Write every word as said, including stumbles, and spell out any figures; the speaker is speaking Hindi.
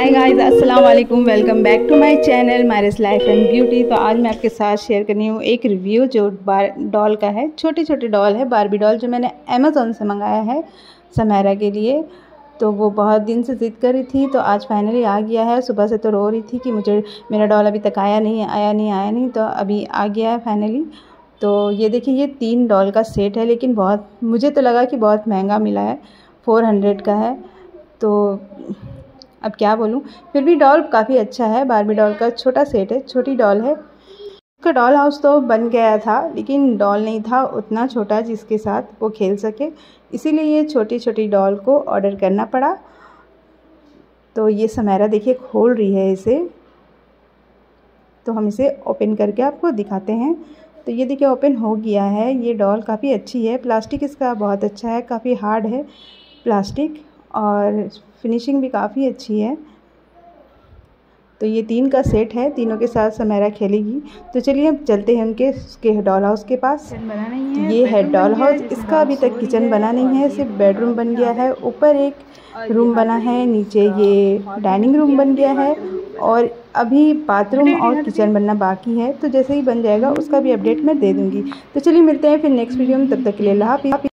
हाय गाइस, अस्सलाम वालेकुम। Welcome back to my channel Myra's life and beauty. तो आज मैं आपके साथ शेयर करनी हूँ एक रिव्यू जो बार डॉल का है। छोटी छोटी डॉल है, बारबी डॉल, जो मैंने अमेज़ोन से मंगाया है समायरा के लिए। तो वो बहुत दिन से ज़िद कर रही थी, तो आज फाइनली आ गया है। सुबह से तो रो रही थी कि मुझे मेरा डॉल अभी तक आया नहीं आया नहीं आया नहीं तो अभी आ गया है फाइनली। तो ये देखिए, ये तीन डॉल का सेट है, लेकिन बहुत मुझे तो लगा कि बहुत महंगा मिला है, फोर हंड्रेड का है। तो अब क्या बोलूँ, फिर भी डॉल काफ़ी अच्छा है। बारबी डॉल का छोटा सेट है, छोटी डॉल है। उसका डॉल हाउस तो बन गया था, लेकिन डॉल नहीं था उतना छोटा जिसके साथ वो खेल सके, इसीलिए ये छोटी छोटी डॉल को ऑर्डर करना पड़ा। तो ये समायरा देखिए खोल रही है इसे, तो हम इसे ओपन करके आपको दिखाते हैं। तो ये देखिए ओपन हो गया है। ये डॉल काफ़ी अच्छी है, प्लास्टिक इसका बहुत अच्छा है, काफ़ी हार्ड है प्लास्टिक, और फिनिशिंग भी काफ़ी अच्छी है। तो ये तीन का सेट है, तीनों के साथ समायरा खेलेगी। तो चलिए अब चलते हैं उनके उसके डॉल हाउस के पास। बना नहीं है, ये है डॉल हाउस। इसका अभी तक किचन बना नहीं है, सिर्फ बेडरूम बन गया है। ऊपर एक रूम बना है, नीचे ये डाइनिंग रूम बन गया है, और अभी बाथरूम और किचन बनना बाकी है। तो जैसे ही बन जाएगा उसका भी अपडेट मैं दे दूँगी। तो चलिए मिलते हैं फिर नेक्स्ट वीडियो में, तब तक के लिए अल्लाह हाफ़िज़।